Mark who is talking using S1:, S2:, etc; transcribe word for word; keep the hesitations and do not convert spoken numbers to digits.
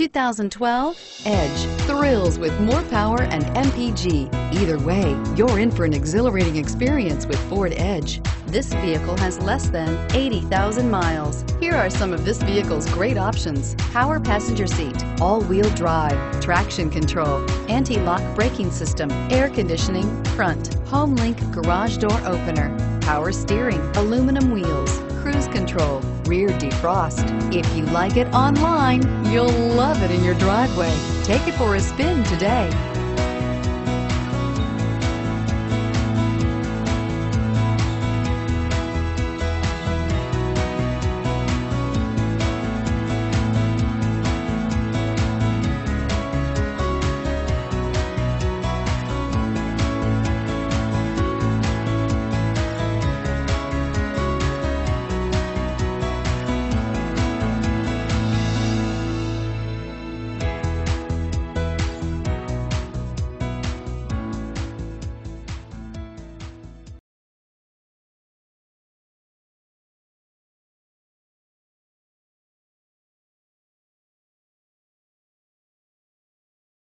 S1: two thousand twelve Edge. Thrills with more power and M P G. Either way, you're in for an exhilarating experience with Ford Edge. This vehicle has less than eighty thousand miles. Here are some of this vehicle's great options: power passenger seat, all-wheel drive, traction control, anti-lock braking system, air conditioning, front, home link garage door opener, power steering, aluminum wheels, cruise control, rear defrost. If you like it online, you'll love it in your driveway. Take it for a spin today.